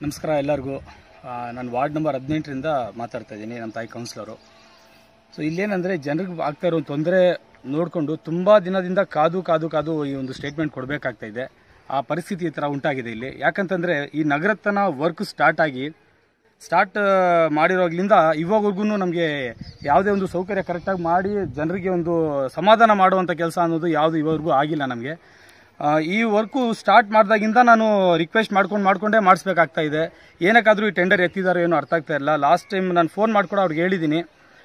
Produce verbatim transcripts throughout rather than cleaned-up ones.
ನಮಸ್ಕಾರ ಎಲ್ಲರಿಗೂ. ನಾನು ವಾರ್ಡ್ ನಂಬರ್ ಹದಿನೆಂಟರಿಂದ ಮಾತಾಡ್ತಾ ಇದ್ದೀನಿ, ನಮ್ಮ ತಾಯಿ ಕೌನ್ಸಿಲರು. ಸೊ ಇಲ್ಲೇನಂದರೆ ಜನರಿಗೆ ಆಗ್ತಾ ಇರೋ ತೊಂದರೆ ನೋಡಿಕೊಂಡು ತುಂಬ ದಿನದಿಂದ ಕಾದು ಕಾದು ಕಾದು ಈ ಒಂದು ಸ್ಟೇಟ್ಮೆಂಟ್ ಕೊಡಬೇಕಾಗ್ತಾ ಇದೆ. ಆ ಪರಿಸ್ಥಿತಿ ಈ ಥರ ಉಂಟಾಗಿದೆ ಇಲ್ಲಿ. ಯಾಕಂತಂದರೆ ಈ ನಗರತನ ವರ್ಕ್ ಸ್ಟಾರ್ಟ್ ಆಗಿ ಸ್ಟಾರ್ಟ್ ಮಾಡಿರೋಗ್ಲಿಂದ ಇವಾಗವರೆಗೂ ನಮಗೆ ಯಾವುದೇ ಒಂದು ಸೌಕರ್ಯ ಕರೆಕ್ಟಾಗಿ ಮಾಡಿ ಜನರಿಗೆ ಒಂದು ಸಮಾಧಾನ ಮಾಡುವಂಥ ಕೆಲಸ ಅನ್ನೋದು ಯಾವುದು ಇವಾಗವರೆಗೂ ಆಗಿಲ್ಲ ನಮಗೆ. ಈ ವರ್ಕು ಸ್ಟಾರ್ಟ್ ಮಾಡಿದಾಗಿಂದ ನಾನು ರಿಕ್ವೆಸ್ಟ್ ಮಾಡ್ಕೊಂಡು ಮಾಡ್ಕೊಂಡೇ ಮಾಡಿಸ್ಬೇಕಾಗ್ತಾ ಇದೆ. ಏನಕ್ಕಾದರೂ ಈ ಟೆಂಡರ್ ಎತ್ತಿದಾರೋ ಏನೋ ಅರ್ಥ ಆಗ್ತಾ ಇಲ್ಲ. ಲಾಸ್ಟ್ ಟೈಮ್ ನಾನು ಫೋನ್ ಮಾಡ್ಕೊಂಡು ಅವ್ರಿಗೆ ಹೇಳಿದ್ದೀನಿ,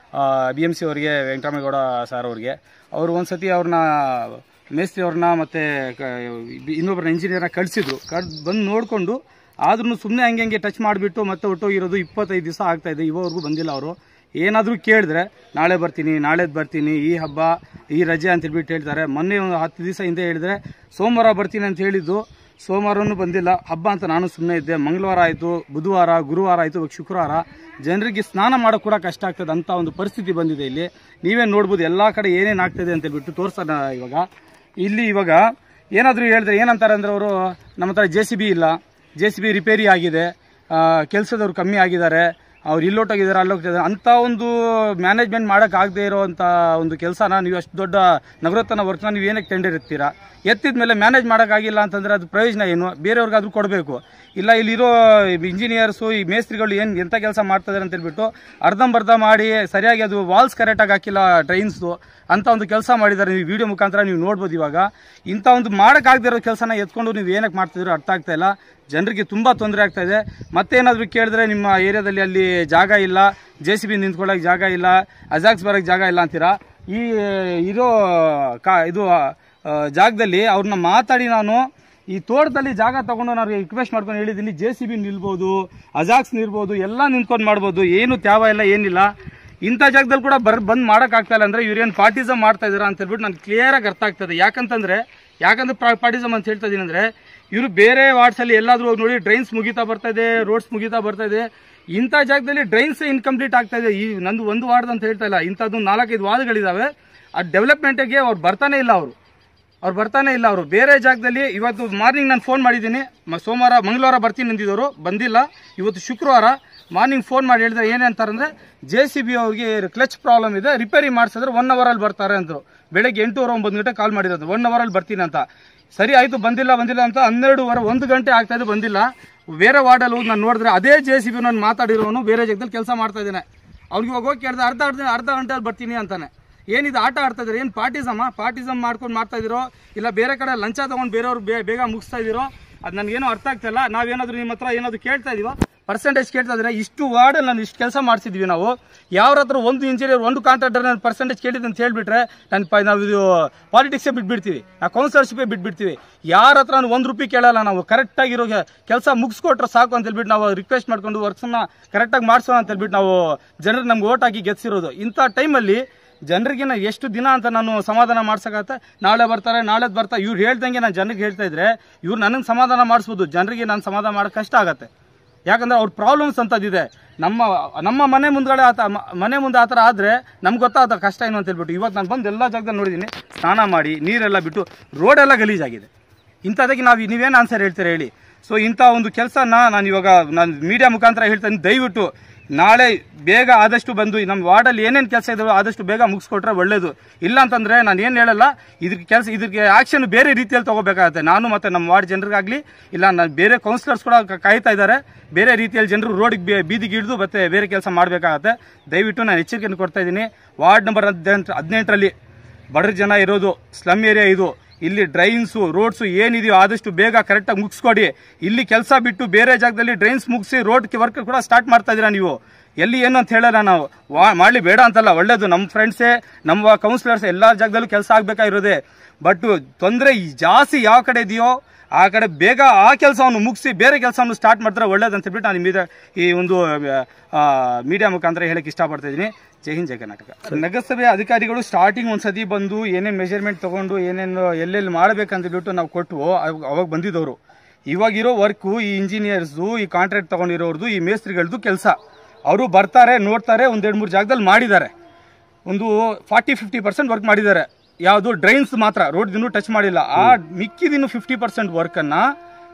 ಬಿ ಎಮ್ ಸಿ ಅವರಿಗೆ, ವೆಂಕಟರಾಮೇಗೌಡ ಸರ್ ಅವ್ರಿಗೆ. ಅವರು ಒಂದು ಸತಿ ಅವ್ರನ್ನ ಮೇಸ್ತ್ರಿ ಅವ್ರನ್ನ ಮತ್ತು ಇನ್ನೊಬ್ಬರನ್ನ ಇಂಜಿನಿಯರ್ನ ಕಳಿಸಿದ್ರು. ಕಳ್ ಬಂದು ನೋಡಿಕೊಂಡು ಆದ್ರೂ ಸುಮ್ಮನೆ ಹಂಗೆ ಹಂಗೆ ಟಚ್ ಮಾಡಿಬಿಟ್ಟು ಮತ್ತೆ ಒಟ್ಟೋಗಿರೋದು ಇಪ್ಪತ್ತೈದು ದಿವಸ ಆಗ್ತಾಯಿದೆ. ಇವಾಗವರೆಗೂ ಬಂದಿಲ್ಲ ಅವರು. ಏನಾದರೂ ಕೇಳಿದ್ರೆ ನಾಳೆ ಬರ್ತೀನಿ, ನಾಳೆದು ಬರ್ತೀನಿ, ಈ ಹಬ್ಬ ಈ ರಜೆ ಅಂತ ಹೇಳ್ಬಿಟ್ಟು ಹೇಳ್ತಾರೆ. ಮೊನ್ನೆ ಒಂದು ಹತ್ತು ದಿವಸ ಹಿಂದೆ ಹೇಳಿದ್ರೆ ಸೋಮವಾರ ಬರ್ತೀನಿ ಅಂತ ಹೇಳಿದ್ದು, ಸೋಮವಾರನೂ ಬಂದಿಲ್ಲ. ಹಬ್ಬ ಅಂತ ನಾನು ಸುಮ್ಮನೆ ಇದ್ದೆ. ಮಂಗಳವಾರ ಆಯಿತು, ಬುಧವಾರ, ಗುರುವಾರ ಆಯಿತು, ಇವಾಗ ಶುಕ್ರವಾರ. ಜನರಿಗೆ ಸ್ನಾನ ಮಾಡೋಕೆ ಕೂಡ ಕಷ್ಟ ಆಗ್ತದೆ ಅಂತ ಒಂದು ಪರಿಸ್ಥಿತಿ ಬಂದಿದೆ ಇಲ್ಲಿ. ನೀವೇ ನೋಡ್ಬೋದು ಎಲ್ಲ ಕಡೆ ಏನೇನು ಆಗ್ತದೆ ಅಂತ ಹೇಳ್ಬಿಟ್ಟು ತೋರಿಸೋಣ. ಇವಾಗ ಇಲ್ಲಿ ಇವಾಗ ಏನಾದರೂ ಹೇಳಿದ್ರೆ ಏನಂತಾರೆ ಅಂದರೆ ಅವರು, ನಮ್ಮ ಹತ್ರ ಜೆ ಸಿ ಬಿ ಇಲ್ಲ, ಜೆ ಸಿ ಬಿ ರಿಪೇರಿ ಆಗಿದೆ, ಕೆಲಸದವ್ರು ಕಮ್ಮಿ ಆಗಿದ್ದಾರೆ, ಅವ್ರು ಇಲ್ಲೊಟ್ಟೋಗಿದ್ದಾರೆ, ಅಲ್ಲೋಗ್ತಿದ್ದಾರೆ ಅಂತ ಒಂದು ಮ್ಯಾನೇಜ್ಮೆಂಟ್ ಮಾಡೋಕ್ಕಾಗದೇ ಇರೋವಂಥ ಒಂದು ಕೆಲಸನ ನೀವು ಅಷ್ಟು ದೊಡ್ಡ ನಗರೋತ್ಥಾನ ವರ್ಕ್ನ ನೀವು ಏನಕ್ಕೆ ಟೆಂಡರ್ ಎತ್ತೀರಾ? ಎತ್ತಿದ ಮೇಲೆ ಮ್ಯಾನೇಜ್ ಮಾಡೋಕ್ಕಾಗಿಲ್ಲ ಅಂತಂದರೆ ಅದು ಪ್ರಯೋಜನ ಏನು? ಬೇರೆಯವ್ರಿಗಾದ್ರೂ ಕೊಡಬೇಕು. ಇಲ್ಲ ಇಲ್ಲಿರೋ ಇಂಜಿನಿಯರ್ಸು, ಈ ಮೇಸ್ತ್ರಿಗಳು ಏನು ಎಂಥ ಕೆಲಸ ಮಾಡ್ತಿದ್ದಾರೆ ಅಂತ ಹೇಳ್ಬಿಟ್ಟು ಅರ್ಧಂಬರ್ಧ ಮಾಡಿ ಸರಿಯಾಗಿ ಅದು ವಾಲ್ಸ್ ಕರೆಕ್ಟಾಗಿ ಹಾಕಿಲ್ಲ, ಟ್ರೈನ್ಸು ಅಂತ ಒಂದು ಕೆಲಸ ಮಾಡಿದ್ದಾರೆ. ನೀವು ವಿಡಿಯೋ ಮುಖಾಂತರ ನೀವು ನೋಡ್ಬೋದು. ಇವಾಗ ಇಂಥ ಒಂದು ಮಾಡೋಕ್ಕಾಗದೇ ಇರೋ ಕೆಲಸನ ಎತ್ಕೊಂಡು ನೀವು ಏನಕ್ಕೆ ಮಾಡ್ತಿದ್ದೀರೋ ಅರ್ಥ ಆಗ್ತಾ ಇಲ್ಲ. ಜನರಿಗೆ ತುಂಬ ತೊಂದರೆ ಆಗ್ತಾ ಇದೆ. ಮತ್ತೇನಾದರೂ ಕೇಳಿದ್ರೆ ನಿಮ್ಮ ಏರಿಯಾದಲ್ಲಿ ಅಲ್ಲಿ ಜಾಗ ಇಲ್ಲ, ಜೆ ಸಿ ಬಿ ನಿಂತ್ಕೊಳ್ಳೋಕೆ ಜಾಗ ಇಲ್ಲ, ಅಜಾಕ್ಸ್ ಬರೋಕ್ಕೆ ಜಾಗ ಇಲ್ಲ ಅಂತೀರಾ. ಈ ಇರೋ ಕಾ ಇದು ಜಾಗದಲ್ಲಿ ಅವ್ರನ್ನ ಮಾತಾಡಿ ನಾನು ಈ ತೋಟದಲ್ಲಿ ಜಾಗ ತಗೊಂಡು ನಾನು ರಿಕ್ವೆಸ್ಟ್ ಮಾಡ್ಕೊಂಡು ಹೇಳಿದ್ದೀನಿ, ಜೆ ಸಿ ಬಿ ನಿಲ್ಬೋದು, ಅಜಾಕ್ಸ್ ನಿಲ್ಬೋದು, ಎಲ್ಲ ನಿಂತ್ಕೊಂಡು ಮಾಡ್ಬೋದು, ಏನು ತ್ಯಾವ ಇಲ್ಲ, ಏನಿಲ್ಲ. ಇಂಥ ಜಾಗದಲ್ಲಿ ಕೂಡ ಬರ್ ಬಂದು ಮಾಡೋಕ್ಕಾಗ್ತಾ ಇಲ್ಲ ಅಂದರೆ ಇವ್ರೇನು ಪಾರ್ಟಿಸಮ್ ಮಾಡ್ತಾ ಇದ್ದೀರಾ ಅಂತ ಹೇಳ್ಬಿಟ್ಟು ನನಗೆ ಕ್ಲಿಯರಾಗಿ ಅರ್ಥ ಆಗ್ತದೆ. ಯಾಕಂತಂದರೆ ಯಾಕಂದ್ರೆ ಪಾರ್ಟಿಸಮ್ ಅಂತ ಹೇಳ್ತಾ ಇದ್ದೀನಿ ಅಂದರೆ, ಇವರು ಬೇರೆ ವಾರ್ಡ್ಸಲ್ಲಿ ಎಲ್ಲಾದರೂ ಹೋಗಿ ನೋಡಿ ಡ್ರೈನ್ಸ್ ಮುಗಿತಾ ಬರ್ತಾ ಇದೆ, ರೋಡ್ಸ್ ಮುಗಿತಾ ಬರ್ತಾ ಇದೆ. ಇಂಥ ಜಾಗದಲ್ಲಿ ಡ್ರೈನ್ಸ್ ಇನ್ಕಂಪ್ಲೀಟ್ ಆಗ್ತಾ ಇದೆ. ಈ ನಂದು ಒಂದು ವಾರ್ಡ್ ಅಂತ ಹೇಳ್ತಾ ಇಲ್ಲ, ಇಂಥದ್ದು ನಾಲ್ಕೈದು ವಾರ್ಡ್ಗಳಿದ್ದಾವೆ. ಆ ಡೆವಲಪ್ಮೆಂಟಿಗೆ ಅವ್ರು ಬರ್ತಾನೆ ಇಲ್ಲ ಅವರು ಅವ್ರು ಬರ್ತಾನೆ ಇಲ್ಲ ಅವರು ಬೇರೆ ಜಾಗದಲ್ಲಿ. ಇವತ್ತು ಮಾರ್ನಿಂಗ್ ನಾನು ಫೋನ್ ಮಾಡಿದ್ದೀನಿ, ಸೋಮವಾರ ಮಂಗಳವಾರ ಬರ್ತೀನಿ ಅಂದಿದ್ದವರು, ಬಂದಿಲ್ಲ. ಇವತ್ತು ಶುಕ್ರವಾರ ಮಾರ್ನಿಂಗ್ ಫೋನ್ ಮಾಡಿ ಹೇಳಿದ್ರೆ ಏನೇ ಅಂತಾರಂದ್ರೆ, ಜೆ ಸಿ ಬಿ ಅವ್ರಿಗೆ ಕ್ಲಚ್ ಪ್ರಾಬ್ಲಮ್ ಇದೆ, ರಿಪೇರಿ ಮಾಡಿಸಿದ್ರೆ ಒನ್ ಅವರಲ್ಲಿ ಬರ್ತಾರೆ ಅಂದರು. ಬೆಳಗ್ಗೆ ಎಂಟೂವರೆ ಒಂಬತ್ತು ಗಂಟೆ ಕಾಲ್ ಮಾಡಿರೋದು, ಒನ್ ಅವರಲ್ಲಿ ಬರ್ತೀನಿ ಅಂತ. ಸರಿ ಆಯಿತು, ಬಂದಿಲ್ಲ ಬಂದಿಲ್ಲ ಅಂತ ಹನ್ನೆರಡುವರೆ ಒಂದು ಗಂಟೆ ಆಗ್ತಾ ಇದೆ, ಬಂದಿಲ್ಲ. ಬೇರೆ ವಾರ್ಡಲ್ಲಿ ಹೋಗಿ ನಾನು ನೋಡಿದ್ರೆ ಅದೇ ಜೆ ಸಿ ಬಿ ನಾನು ಮಾತಾಡಿರೋನು ಬೇರೆ ಜಾಗದಲ್ಲಿ ಕೆಲಸ ಮಾಡ್ತಾ ಇದ್ದೇನೆ. ಅವ್ರಿಗೆ ಇವಾಗ ಹೋಗಿ ಕೇಳಿದ್ರೆ ಅರ್ಧ ಅರ್ಧ ಅರ್ಧ ಗಂಟೆಯಲ್ಲಿ ಬರ್ತೀನಿ ಅಂತಾನೆ. ಏನಿದು ಆಟ ಆಡ್ತಾ ಇದ್ದೀರಿ? ಏನು ಪಾರ್ಟಿಸಮ್ಮ? ಪಾರ್ಟಿಸಮ್ ಮಾಡ್ಕೊಂಡು ಮಾಡ್ತಾ ಇದ್ದೀರೋ, ಇಲ್ಲ ಬೇರೆ ಕಡೆ ಲಂಚ ತೊಗೊಂಡು ಬೇರೆಯವ್ರು ಬೇಗ ಮುಗಿಸ್ತಾ ಇದ್ದೀರೋ? ಅದು ನನಗೇನೋ ಅರ್ಥ ಆಗ್ತಾಯಿಲ್ಲ. ನಾವೇನಾದರೂ ನಿಮ್ಮ ಹತ್ರ ಏನಾದರೂ ಕೇಳ್ತಾ ಇದೀವ? ಪರ್ಸೆಂಟೇಜ್ ಕೇಳ್ತಾ ಇದ್ರೆ ಇಷ್ಟು ವಾರ್ಡಲ್ಲಿ ನಾನು ಇಷ್ಟು ಕೆಲಸ ಮಾಡಿಸಿದ್ವಿ ನಾವು. ಯಾರ ಹತ್ರ ಒಂದು ಇಂಜಿನಿಯರ್, ಒಂದು ಕಾಂಟ್ರಾಕ್ಟರ್ ನಾನು ಪರ್ಸೆಂಟೇಜ್ ಕೇಳಿದ್ದು ಅಂತ ಹೇಳಿಬಿಟ್ರೆ ನಾನು ಪ ನಾವು ಇದು ಪಾಲಿಟಿಕ್ಸೇ ಬಿಟ್ಬಿಡ್ತೀವಿ, ನಾವು ಕೌನ್ಸಿಲರ್ಶಿಪ್ಪೇ ಬಿಟ್ಬಿಡ್ತೀವಿ. ಯಾರ ಹತ್ರ ನಾನು ಒಂದು ರೂಪಾಯಿ ಕೇಳಲ್ಲ. ನಾವು ಕರೆಕ್ಟಾಗಿರೋ ಕೆಲಸ ಮುಗಿಸ್ಕೊಟ್ರೆ ಸಾಕು ಅಂತ ಹೇಳ್ಬಿಟ್ಟು ನಾವು ರಿಕ್ವೆಸ್ಟ್ ಮಾಡ್ಕೊಂಡು ವರ್ಕ್ಸನ್ನ ಕರೆಕ್ಟಾಗಿ ಮಾಡಿಸೋಣ ಅಂತ ಹೇಳ್ಬಿಟ್ಟು ನಾವು ಜನರಿಗೆ ನಮ್ಗೆ ಓಟ್ ಹಾಕಿ ಗೆಲ್ಸಿರೋದು. ಇಂಥ ಟೈಮಲ್ಲಿ ಜನರಿಗೆ ನಾನು ಎಷ್ಟು ದಿನ ಅಂತ ನಾನು ಸಮಾಧಾನ ಮಾಡ್ಸೋಕ್ಕಾಗತ್ತೆ? ನಾಳೆ ಬರ್ತಾರೆ, ನಾಳೆದು ಬರ್ತಾರೆ, ಇವ್ರು ಹೇಳ್ದಂಗೆ ನಾನು ಜನರಿಗೆ ಹೇಳ್ತಾ ಇದ್ರೆ ಇವ್ರು ನನಗೆ ಸಮಾಧಾನ ಮಾಡಿಸ್ಬೋದು, ಜನರಿಗೆ ನಾನು ಸಮಾಧಾನ ಮಾಡೋಕ್ಕೆ ಕಷ್ಟ ಆಗುತ್ತೆ. ಯಾಕಂದರೆ ಅವ್ರ ಪ್ರಾಬ್ಲಮ್ಸ್ ಅಂತದಿದೆ. ನಮ್ಮ ನಮ್ಮ ಮನೆ ಮುಂದ್ಗಡೆ ಆತ ಮನೆ ಮುಂದೆ ಆ ಥರ ಆದರೆ ನಮ್ಗೆ ಗೊತ್ತಾಗುತ್ತೆ ಕಷ್ಟ ಏನು ಅಂತ ಹೇಳ್ಬಿಟ್ಟು. ಇವತ್ತು ನಾನು ಬಂದು ಎಲ್ಲ ಜಾಗದಲ್ಲಿ ನೋಡಿದ್ದೀನಿ, ಸ್ನಾನ ಮಾಡಿ ನೀರೆಲ್ಲ ಬಿಟ್ಟು ರೋಡೆಲ್ಲ ಗಲೀಜಾಗಿದೆ. ಇಂಥದಕ್ಕೆ ನಾವು ನೀವೇನು ಆನ್ಸರ್ ಹೇಳ್ತೀರಾ ಹೇಳಿ? ಸೊ ಇಂಥ ಒಂದು ಕೆಲಸನ ನಾನು ಇವಾಗ ನಾನು ಮೀಡಿಯಾ ಮುಖಾಂತರ ಹೇಳ್ತೀನಿ, ದಯವಿಟ್ಟು ನಾಳೆ ಬೇಗ ಆದಷ್ಟು ಬಂದು ನಮ್ಮ ವಾರ್ಡಲ್ಲಿ ಏನೇನು ಕೆಲಸ ಇದಾವೆ ಆದಷ್ಟು ಬೇಗ ಮುಗಿಸ್ಕೊಟ್ರೆ ಒಳ್ಳೇದು. ಇಲ್ಲ ಅಂತಂದರೆ ನಾನು ಏನು ಹೇಳಲ್ಲ, ಇದಕ್ಕೆ ಕೆಲಸ ಇದಕ್ಕೆ ಆ್ಯಕ್ಷನ್ ಬೇರೆ ರೀತಿಯಲ್ಲಿ ತೊಗೋಬೇಕಾಗತ್ತೆ. ನಾನು ಮತ್ತು ನಮ್ಮ ವಾರ್ಡ್ ಜನರಿಗಾಗಲಿ, ಇಲ್ಲ ನಾನು ಬೇರೆ ಕೌನ್ಸಿಲರ್ಸ್ ಕೂಡ ಕಾಯ್ತಾ ಇದ್ದಾರೆ, ಬೇರೆ ರೀತಿಯಲ್ಲಿ ಜನರು ರೋಡಿಗೆ ಬೀದಿಗೆ ಹಿಡಿದು ಮತ್ತೆ ಬೇರೆ ಕೆಲಸ ಮಾಡಬೇಕಾಗತ್ತೆ. ದಯವಿಟ್ಟು ನಾನು ಎಚ್ಚರಿಕೆಯನ್ನು ಕೊಡ್ತಾ ಇದ್ದೀನಿ. ವಾರ್ಡ್ ನಂಬರ್ ಹದಿನೆಂಟು ಹದಿನೆಂಟರಲ್ಲಿ ಬಡ ಜನ ಇರೋದು, ಸ್ಲಮ್ ಏರಿಯಾ ಇದು. ಇಲ್ಲಿ ಡ್ರೈನ್ಸು, ರೋಡ್ಸು ಏನಿದೆಯೋ ಆದಷ್ಟು ಬೇಗ ಕರೆಕ್ಟಾಗಿ ಮುಗಿಸ್ಕೊಡಿ. ಇಲ್ಲಿ ಕೆಲಸ ಬಿಟ್ಟು ಬೇರೆ ಜಾಗದಲ್ಲಿ ಡ್ರೈನ್ಸ್ ಮುಗಿಸಿ ರೋಡ್ ವರ್ಕ್ ಕೂಡ ಸ್ಟಾರ್ಟ್ ಮಾಡ್ತಾ ಇದ್ದೀರಾ ನೀವು. ಎಲ್ಲಿ ಏನು ಅಂತ ಹೇಳಲ್ಲ ನಾವು, ವಾ ಮಾಡಲಿ ಬೇಡ ಅಂತಲ್ಲ, ಒಳ್ಳೇದು. ನಮ್ಮ ಫ್ರೆಂಡ್ಸೇ, ನಮ್ಮ ಕೌನ್ಸಿಲರ್ಸ್ ಎಲ್ಲ ಜಾಗದಲ್ಲೂ ಕೆಲಸ ಆಗಬೇಕಾಗಿರೋದೆ. ಬಟ್ ತೊಂದರೆ ಜಾಸ್ತಿ ಯಾವ ಕಡೆ ಇದೆಯೋ ಆ ಕಡೆ ಬೇಗ ಆ ಕೆಲಸವನ್ನು ಮುಗಿಸಿ ಬೇರೆ ಕೆಲಸವನ್ನು ಸ್ಟಾರ್ಟ್ ಮಾಡಿದ್ರೆ ಒಳ್ಳೇದು ಅಂತ ಹೇಳ್ಬಿಟ್ಟು ನಾನು ನಿಮಗೆ ಈ ಒಂದು ಮೀಡಿಯಾ ಮುಖಾಂತರ ಹೇಳಕ್ಕೆ ಇಷ್ಟಪಡ್ತಾ ಇದ್ದೀನಿ. ಜೈ ಹಿಂದ್, ಜೈ ಕರ್ನಾಟಕ. ನಗರಸಭೆ ಅಧಿಕಾರಿಗಳು ಸ್ಟಾರ್ಟಿಂಗ್ ಒಂದ್ಸತಿ ಬಂದು ಏನೇನು ಮೆಜರ್ಮೆಂಟ್ ತೊಗೊಂಡು ಏನೇನು ಎಲ್ಲೆಲ್ಲಿ ಮಾಡಬೇಕಂತ ಹೇಳ್ಬಿಟ್ಟು ನಾವು ಕೊಟ್ಟು ಅವಾಗ ಬಂದಿದ್ದವರು. ಇವಾಗಿರೋ ವರ್ಕು ಈ ಇಂಜಿನಿಯರ್ಸು, ಈ ಕಾಂಟ್ರಾಕ್ಟ್ ತೊಗೊಂಡಿರೋರ್ದು, ಈ ಮೇಸ್ತ್ರಿಗಳದ್ದು ಕೆಲಸ. ಅವರು ಬರ್ತಾರೆ, ನೋಡ್ತಾರೆ, ಒಂದೆರಡು ಮೂರು ಜಾಗದಲ್ಲಿ ಮಾಡಿದ್ದಾರೆ. ಒಂದು ಫಾರ್ಟಿ ಫಿಫ್ಟಿ ಪರ್ಸೆಂಟ್ ವರ್ಕ್ ಮಾಡಿದ್ದಾರೆ. ಯಾವುದು ಡ್ರೈನ್ಸ್ ಮಾತ್ರ, ರೋಡ್ ಇನ್ನೂ ಟಚ್ ಮಾಡಿಲ್ಲ. ಆ ಮಿಕ್ಕಿದಿನ್ನು ಫಿಫ್ಟಿ ಪರ್ಸೆಂಟ್ ವರ್ಕನ್ನು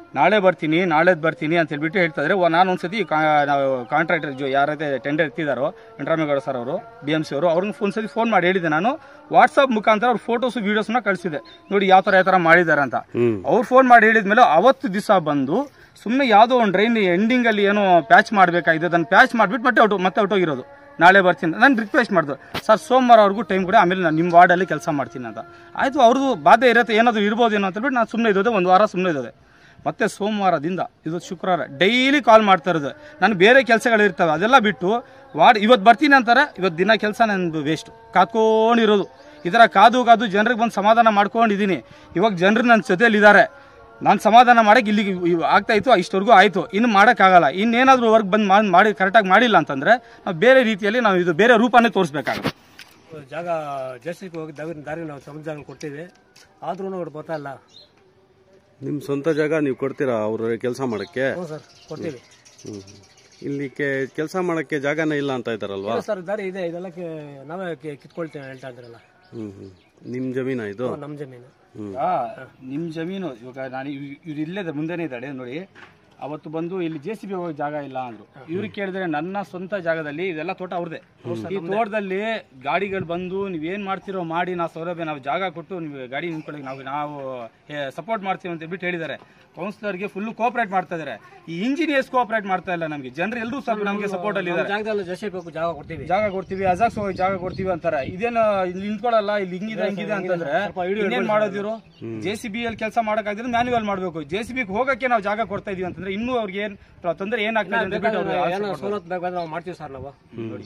ನಾಳೆ ಬರ್ತೀನಿ ನಾಳೆದು ಬರ್ತೀನಿ ಅಂತ ಹೇಳ್ಬಿಟ್ಟು ಹೇಳ್ತಾ ಇದ್ದಾರೆ. ನಾನು ಒಂದ್ಸತಿ ನಾವು ಕಾಂಟ್ರಾಕ್ಟರ್ ಜೊ ಯಾರೈತೆ ಟೆಂಡರ್ ಎತ್ತಿದಾರೋ ವೆಂಕಟರಾಮೇಗೌಡ ಸರ್ ಅವರು ಬಿ ಎಂ ಸಿ ಅವರು ಅವ್ರಿಗೆ ಒಂದ್ಸತಿ ಫೋನ್ ಮಾಡಿ ಹೇಳಿದೆ ನಾನು. ವಾಟ್ಸ್ಆಪ್ ಮುಖಾಂತರ ಅವ್ರ ಫೋಟೋಸ್ ವಿಡಿಯೋಸ್ನ ಕಳಿಸಿದೆ, ನೋಡಿ ಯಾವ ಥರ ಯಾವ ಥರ ಮಾಡಿದ್ದಾರೆ ಅಂತ. ಅವ್ರು ಫೋನ್ ಮಾಡಿ ಹೇಳಿದ್ಮೇಲೆ ಅವತ್ತು ದಿವಸ ಬಂದು ಸುಮ್ಮನೆ ಯಾವುದೋ ಒಂದು ಡ್ರೈನ್ ಎಂಡಿಂಗಲ್ಲಿ ಏನೋ ಪ್ಯಾಚ್ ಮಾಡಬೇಕಾಗಿದೆ, ಅದನ್ನು ಪ್ಯಾಚ್ ಮಾಡಿಬಿಟ್ಟು ಮತ್ತೆ ಔಟ್ ಮತ್ತೆ ಔಟೋಗಿರೋದು. ನಾಳೆ ಬರ್ತೀನಿ ನಾನು ರಿಕ್ವೆಸ್ಟ್ ಮಾಡಿದ್ರು, ಸರ್ ಸೋಮವಾರವರೆಗೂ ಟೈಮ್ ಕೊಡಿ, ಆಮೇಲೆ ನಾನು ನಿಮ್ಮ ವಾರ್ಡಲ್ಲಿ ಕೆಲಸ ಮಾಡ್ತೀನಿ ಅಂತ. ಆಯಿತು, ಅವ್ರದ್ದು ಬಾಧೆ ಇರುತ್ತೆ, ಏನಾದರೂ ಇರ್ಬೋದೇನೋ ಅಂತ ಹೇಳ್ಬಿಟ್ಟು ನಾನು ಸುಮ್ಮನೆ ಇದ್ದೋದೆ, ಒಂದು ವಾರ ಸುಮ್ಮನೆ ಇದ್ದೋದೆ. ಮತ್ತೆ ಸೋಮವಾರದಿಂದ ಇದು ಶುಕ್ರವಾರ ಡೈಲಿ ಕಾಲ್ ಮಾಡ್ತಾ ಇರೋದು. ನಾನು ಬೇರೆ ಕೆಲಸಗಳಿರ್ತವೆ ಅದೆಲ್ಲ ಬಿಟ್ಟು ವಾರ್ಡ್ ಇವತ್ತು ಬರ್ತೀನಿ ಅಂತಾರೆ, ಇವತ್ತು ದಿನ ಕೆಲಸ ನಂದು ವೇಸ್ಟು, ಕಾತ್ಕೊಂಡಿರೋದು. ಈ ಥರ ಕಾದು ಕಾದು ಜನರಿಗೆ ಬಂದು ಸಮಾಧಾನ ಮಾಡ್ಕೊಂಡಿದ್ದೀನಿ. ಇವಾಗ ಜನರು ನನ್ನ ಜೊತೆಯಲ್ಲಿದ್ದಾರೆ, ನಾನು ಸಮಾಧಾನ ಮಾಡೋಕ್ಕೆ ಇಲ್ಲಿಗೆ ಆಗ್ತಾ ಇತ್ತು, ಇಷ್ಟವರೆಗೂ ಆಯಿತು. ಇನ್ನು ಮಾಡೋಕ್ಕಾಗಲ್ಲ. ಇನ್ನೇನಾದರೂ ವರ್ಕ್ ಬಂದು ಮಾಡಿ ಕರೆಕ್ಟಾಗಿ ಮಾಡಿಲ್ಲ ಅಂತಂದರೆ ನಾವು ಬೇರೆ ರೀತಿಯಲ್ಲಿ ನಾವು ಇದು ಬೇರೆ ರೂಪನೇ ತೋರಿಸ್ಬೇಕಾಗುತ್ತೆ. ಜಾಗ ಜಸ್ಟಿಗೆ ಹೋಗಿ ದಾರಿ ದಾರಿ ನಾವು ಸಮುದ್ರ ಜಾಗ ಕೊಡ್ತೀವಿ, ಆದ್ರೂ ಅವ್ರು ಬರ್ತಾ ಇಲ್ಲ. ನಿಮ್ಮ ಸ್ವಂತ ಜಾಗ ನೀವು ಕೊಡ್ತೀರಾ ಅವ್ರ ಕೆಲಸ ಮಾಡೋಕ್ಕೆ? ಹ್ಞೂ ಸರ್, ಕೊಡ್ತೀವಿ. ಹ್ಞೂ ಇಲ್ಲಿ ಕೆಲಸ ಮಾಡೋಕ್ಕೆ ಜಾಗನೇ ಇಲ್ಲ ಅಂತ ಇದ್ದಾರಲ್ವಾ ಸರ್? ದಾರಿ ಇದೆ, ಇದೆಲ್ಲ ನಾವೇ ಕಿತ್ಕೊಳ್ತೀವಿ ಹೇಳ್ತಾ ಇದ್ರಲ್ಲ. ಹ್ಞೂ ಹ್ಞೂ ನಿಮ್ಮ ಜಮೀನಾ ಇದು? ನಮ್ಮ ಜಮೀನು. ನಿಮ್ಮ ಜಮೀನು ಇವಾಗ ನಾನು ಇವ್ರು ಇಲ್ಲೇ ಮುಂದೆನೇ ಇದ್ದಾಳೆ ನೋಡಿ. ಅವತ್ತು ಬಂದು ಇಲ್ಲಿ ಜೆ ಸಿ ಬಿ ಹೋಗೋ ಜಾಗ ಇಲ್ಲ ಅಂದ್ರು. ಇವ್ರಿಗೆ ಕೇಳಿದ್ರೆ ನನ್ನ ಸ್ವಂತ ಜಾಗದಲ್ಲಿ ಇದೆಲ್ಲ ತೋಟ ಅವ್ರದೇ. ಈ ತೋಟದಲ್ಲಿ ಗಾಡಿಗಳು ಬಂದು ನೀವೇನ್ ಮಾಡ್ತಿರೋ ಮಾಡಿ, ನಾವು ಸೌಲಭ್ಯ ನಾವು ಜಾಗ ಕೊಟ್ಟು ನೀವು ಗಾಡಿ ನಿಂತ್ಕೊಳ್ಳಿ, ನಾವು ನಾವು ಸಪೋರ್ಟ್ ಮಾಡ್ತೀವಿ ಅಂತ ಹೇಳ್ಬಿಟ್ಟು ಹೇಳಿದ್ದಾರೆ. ಕೌನ್ಸಿಲರ್ಗೆ ಫುಲ್ ಕೋಆಪರೇಟ್ ಮಾಡ್ತಾ ಇದಾರೆ. ಈ ಇಂಜಿನಿಯರ್ಸ್ ಕೋಆಪರೇಟ್ ಮಾಡ್ತಾ ಇಲ್ಲ ನಮಗೆ. ಜನರು ಎಲ್ಲರೂ ಸ್ವಲ್ಪ ನಮಗೆ ಸಪೋರ್ಟ್ ಅಲ್ಲಿ ಇದ್ದಾರೆ. ಜಾಗದಲ್ಲಿ ಜೆ ಸಿ ಬಿ ಜಾಗ ಕೊಡ್ತೀವಿ, ಜಾಗ ಕೊಡ್ತೀವಿ, ಅಜಾಕ್ಸ್ ಹೋಗಿ ಜಾಗ ಕೊಡ್ತೀವಿ ಅಂತಾರೆ. ಇದೇನು ಇಲ್ಲಿ ನಿಂತ್ಕೊಳ್ಳಲ್ಲ, ಇಲ್ಲಿ ಹಿಂಗಿದೆ ಹಂಗಿದೆ ಅಂತಂದ್ರೆ ಇನ್ನೇನ್ ಮಾಡೋದಿರು? ಜೆ ಸಿ ಬಿ ಅಲ್ಲಿ ಕೆಲಸ ಮಾಡಕ್ಕಾಗಿದ್ರೆ ಮ್ಯಾನ್ಯುವಲ್ ಮಾಡ್ಬೇಕು. ಜೆ ಸಿ ಬಿ ಹೋಗಕ್ಕೆ ನಾವು ಜಾಗ ಕೊಡ್ತಾ ಇದೀವಿ ಅಂತಂದ್ರೆ ಇನ್ನೂ ಅವ್ರಿಗೆ ಏನ್ ತೊಂದರೆ ಏನಾಗ್ತದೆ ಸವಲತ್ತು ಬೇಕಾದ್ರೆ ನಾವು ಮಾಡ್ತೀವಿ ಸರ್ ನಾವು. ನೋಡಿ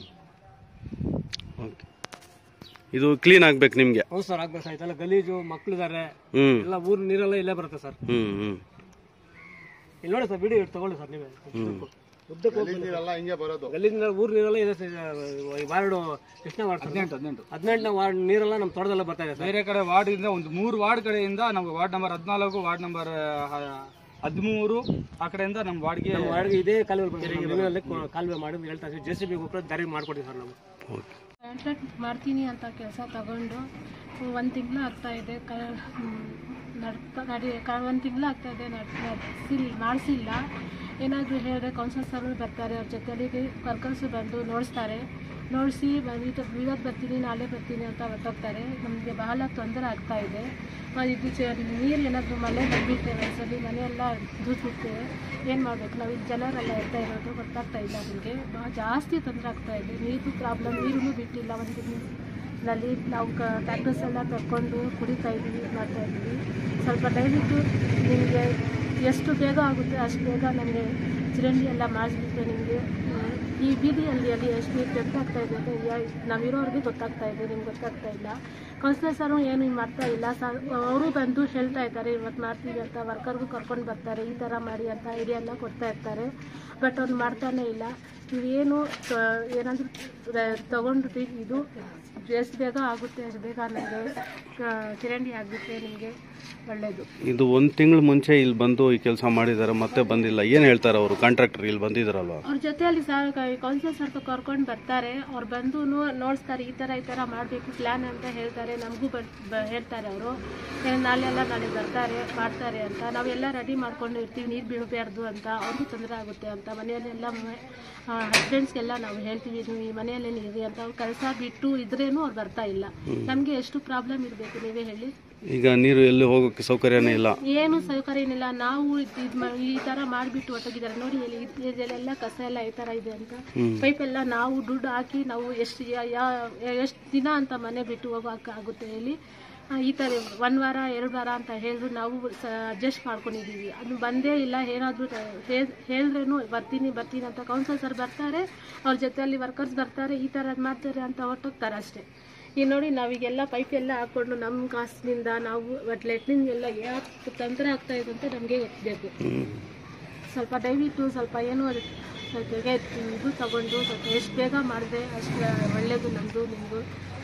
ಇದು ಕ್ಲೀನ್ ಆಗ್ಬೇಕು ನಿಮ್ಗೆ? ಹೌದು ಸರ್, ಆಗ್ಬೇಕು ಸರ್. ಇದೆಲ್ಲ ಗಲೀಜು, ಮಕ್ಳಿದ್ದಾರೆ, ಎಲ್ಲ ಊರ್ ನೀರೆಲ್ಲ ಇಲ್ಲೇ ಬರುತ್ತೆ ಸರ್. ಹ್ಮ್ ಹ್ಮ್ ಇಲ್ಲಿ ನೋಡಿ ಸರ್, ವಿಡಿಯೋ ತಗೊಳ್ಳಿ ಸರ್ ನೀವೇ. ಗಲೀಜ್ ನೀರೆಲ್ಲ ಊರ್ ನೀರೆಲ್ಲ ಇದೆ. ವಾರ್ಡ್ ಎಷ್ಟನೇ ವಾರ್ಡ್? ಹದಿನೆಂಟು ಹದಿನೆಂಟು ಹದಿನೆಂಟನೇ ವಾರ್ಡ್ ನೀರೆಲ್ಲ ನಮ್ಮ ತೋಟದಲ್ಲ ಬರ್ತಾ ಇದೆ. ಬೇರೆ ಕಡೆ ವಾರ್ಡ್ ಇಂದ ಒಂದು ಮೂರು ವಾರ್ಡ್ ಕಡೆಯಿಂದ ನಮ್ಗೆ ವಾರ್ಡ್ ನಂಬರ್ ಹದಿನಾಲ್ಕು, ವಾರ್ಡ್ ನಂಬರ್ ಹದಿಮೂರು ಆ ಕಡೆಯಿಂದ ನಮ್ಮ ವಾರ್ಡ್ಗೆ ವಾರ್ಡ್ಗೆ ಇದೇ ಕಾಲುವೆ ಕಾಲುವೆ ಮಾಡಿ ಹೇಳ್ತಾ ಇದ್ದೀವಿ. ಜೆ ಸಿ ಬಿ ದಾರಿ ಮಾಡ್ಕೊಡ್ತೀವಿ ಸರ್ ನಾವು. ಕಾಂಟ್ರಾಕ್ಟ್ ಮಾಡ್ತೀನಿ ಅಂತ ಕೆಲಸ ತಗೊಂಡು ಒಂದು ತಿಂಗಳು ಆಗ್ತಾ ಇದೆ, ನಡ್ತಾ ನಡಿ ಒಂದು ತಿಂಗಳು ಆಗ್ತಾ ಇದೆ, ನಡೆಸಿಲ್ಲ ಮಾಡಿಸಿಲ್ಲ. ಏನಾದರೂ ಹೇಳಿದ್ರೆ ಕೌನ್ಸಿಲರ್ ಸರ್ ಬರ್ತಾರೆ, ಅವ್ರ ಜೊತೆಲಿ ವರ್ಕರ್ಸು ಬಂದು ನೋಡಿಸ್ತಾರೆ. ನೋಡಿಸಿ ಇವತ್ತು ಇವತ್ತು ಬರ್ತೀನಿ ನಾಳೆ ಬರ್ತೀನಿ ಅಂತ ಹೊರಟೋಗ್ತಾರೆ. ನಮಗೆ ಬಹಳ ತೊಂದರೆ ಆಗ್ತಾ ಇದೆ. ಇದು ಚ ನೀರು ಏನಾದರೂ ಮಳೆ ಬಂದುಬಿಡ್ತೇವೆ, ಒಂದ್ಸಲಿ ಮನೆಯೆಲ್ಲ ದೂದ್ಬಿಡ್ತೇವೆ. ಏನು ಮಾಡಬೇಕು? ನಾವು ಇಲ್ಲಿ ಜನರೆಲ್ಲ ಇರ್ತಾ ಇರೋದು ಗೊತ್ತಾಗ್ತಾ ಇಲ್ಲ. ನಮಗೆ ಭಾಳ ಜಾಸ್ತಿ ತೊಂದರೆ ಆಗ್ತಾ ಇದೆ. ನೀರು ಪ್ರಾಬ್ಲಮ್, ನೀರೂ ಬಿಟ್ಟಿಲ್ಲ. ಒಂದು ನಲ್ಲಿ ನಾವು ಕ ಟ್ಯಾಕ್ಟರ್ಸ್ ಎಲ್ಲ ತಗೊಂಡು ಕುಡಿತಾ ಇದ್ದೀವಿ, ಮಾಡ್ತಾ ಇದ್ದೀವಿ. ಸ್ವಲ್ಪ ದಯವಿಟ್ಟು ನಿಮಗೆ ಎಷ್ಟು ಬೇಗ ಆಗುತ್ತೆ ಅಷ್ಟು ಬೇಗ ನಮಗೆ ಚರಂಡಿ ಎಲ್ಲ ಮಾಡಿಸ್ಬಿಟ್ಟು ನಿಮಗೆ ಈ ಬೀದಿಯಲ್ಲಿ ಅಲ್ಲಿ ಎಷ್ಟು ನೀರು ಗೊತ್ತಾಗ್ತಾ ಇದೆ ಅಂತ ನಾವಿರೋರಿಗೆ ಗೊತ್ತಾಗ್ತಾ ಇದೆ, ನಿಮ್ಗೆ ಗೊತ್ತಾಗ್ತಾ ಇಲ್ಲ. ಕೌನ್ಸಿಲರ್ ಸರು ಏನು ಮಾಡ್ತಾ ಇಲ್ಲ ಸರ್. ಅವರು ಬಂದು ಹೇಳ್ತಾ ಇದ್ದಾರೆ ಇವತ್ತು ಮಾಡ್ತೀವಿ ಅಂತ, ವರ್ಕರ್ಗೂ ಕರ್ಕೊಂಡು ಬರ್ತಾರೆ, ಈ ಥರ ಮಾಡಿ ಅಂತ ಐಡಿಯಾ ಎಲ್ಲ ಕೊಡ್ತಾ ಇರ್ತಾರೆ. ಬಟ್ ಅವ್ರು ಮಾಡ್ತಾನೇ ಇಲ್ಲ. ಇವೇನು ಏನಾದರೂ ತಗೊಂಡು ಇದು ಎಷ್ಟು ಬೇಗ ಆಗುತ್ತೆ ಅಷ್ಟು ಬೇಗ ನಮಗೆ ಚರಂಡಿ ಆಗುತ್ತೆ, ನಿಮಗೆ ಒಳ್ಳೆಯದು. ಇದು ಒಂದು ತಿಂಗಳು ಮುಂಚೆ ಇಲ್ಲಿ ಬಂದು ಈ ಕೆಲಸ ಮಾಡಿದ್ದಾರೆ, ಮತ್ತೆ ಬಂದಿಲ್ಲ. ಏನು ಹೇಳ್ತಾರೆ ಅವರು ಕಾಂಟ್ರಾಕ್ಟರ್ ಇಲ್ಲಿ ಬಂದಿದ್ದಾರಲ್ವ? ಅವ್ರ ಜೊತೆಯಲ್ಲಿ ಸರ್ ಕೌನ್ಸಿಲರ್ ಸರ್ ಕರ್ಕೊಂಡು ಬರ್ತಾರೆ. ಅವ್ರು ಬಂದು ನೋಡಿಸ್ತಾರೆ, ಈ ಥರ ಈ ಥರ ಮಾಡಬೇಕು ಪ್ಲ್ಯಾನ್ ಅಂತ ಹೇಳ್ತಾರೆ. ನಮಗೂ ಬ ಹೇಳ್ತಾರೆ ಅವರು, ನಾಳೆ ಎಲ್ಲ ನಾಳೆ ಬರ್ತಾರೆ ಮಾಡ್ತಾರೆ ಅಂತ. ನಾವೆಲ್ಲ ರೆಡಿ ಮಾಡ್ಕೊಂಡು ಇರ್ತೀವಿ, ನೀರು ಬೀಳಬಾರ್ದು ಅಂತ, ಅವ್ರಿಗೂ ತೊಂದರೆ ಆಗುತ್ತೆ ಅಂತ. ಮನೆಯಲ್ಲೆಲ್ಲ ಹಸ್ಬೆಂಡ್ಸ್ಗೆಲ್ಲ ನಾವು ಹೇಳ್ತೀವಿ, ನೀವು ಈ ಮನೆಯಲ್ಲೇ ಇರಿ ಅಂತ. ಅವ್ರು ಕೆಲಸ ಬಿಟ್ಟು ಇದ್ರೇನು ಅವ್ರು ಬರ್ತಾ ಇಲ್ಲ. ನಮಗೆ ಎಷ್ಟು ಪ್ರಾಬ್ಲಮ್ ಇರಬೇಕು ನೀವೇ ಹೇಳಿ. ಈಗ ನೀರು ಎಲ್ಲಿ ಹೋಗೋಕ್ಕೆ ಸೌಕರ್ಯನೇ ಇಲ್ಲ, ಏನು ಸೌಕರ್ಯ ಏನಿಲ್ಲ. ನಾವು ಈ ತರ ಮಾಡಿಬಿಟ್ಟು ಹೊಟ್ಟೋಗಿದ್ದಾರೆ ನೋಡಿ. ಇದೆಲ್ಲ ಕಸ ಎಲ್ಲ ಈ ತರ ಇದೆ ಅಂತ ಪೈಪ್ ಎಲ್ಲ ನಾವು ದುಡ್ಡು ಹಾಕಿ ನಾವು ಎಷ್ಟು ಎಷ್ಟು ದಿನ ಅಂತ ಮನೆ ಬಿಟ್ಟು ಹೋಗೋಕೆ ಆಗುತ್ತೆ ಹೇಳಿ. ಈ ಥರ ಒಂದು ವಾರ ಎರಡು ವಾರ ಅಂತ ಹೇಳಿದ್ರು ನಾವು ಅಡ್ಜಸ್ಟ್ ಮಾಡ್ಕೊಂಡಿದ್ದೀವಿ. ಅದು ಬಂದೇ ಇಲ್ಲ. ಏನಾದರೂ ಹೇಳಿದ್ರೇನು ಬರ್ತೀನಿ ಬರ್ತೀನಿ ಅಂತ ಕೌನ್ಸಿಲರ್ ಸರ್ ಬರ್ತಾರೆ, ಅವ್ರ ಜೊತೆಯಲ್ಲಿ ವರ್ಕರ್ಸ್ ಬರ್ತಾರೆ, ಈ ಥರ ಮಾಡ್ತಾರೆ ಅಂತ ಹೊರಟೋಗ್ತಾರೆ ಅಷ್ಟೇ. ಈಗ ನೋಡಿ ನಾವೀಗೆಲ್ಲ ಪೈಪ್ ಎಲ್ಲ ಹಾಕ್ಕೊಂಡು ನಮ್ಮ ಕಾಸಿನಿಂದ ನಾವು ಒಟ್ಟು ಲೆಟ್ನಿಂಗ್ ಎಲ್ಲ ಯಾಕೆ ತೊಂದರೆ ಆಗ್ತಾ ಇದೆ ಅಂತ ನಮಗೆ ಗೊತ್ತಬೇಕು. ಸ್ವಲ್ಪ ದಯವಿಟ್ಟು ಸ್ವಲ್ಪ ಏನೋ ಸ್ವಲ್ಪ ಇದು ತಗೊಂಡು ಸ್ವಲ್ಪ ಎಷ್ಟು ಬೇಗ ಮಾಡಿದ್ರೆ ಅಷ್ಟು ಒಳ್ಳೆಯದು ನಮ್ಮದು ನಿಮ್ಮದು.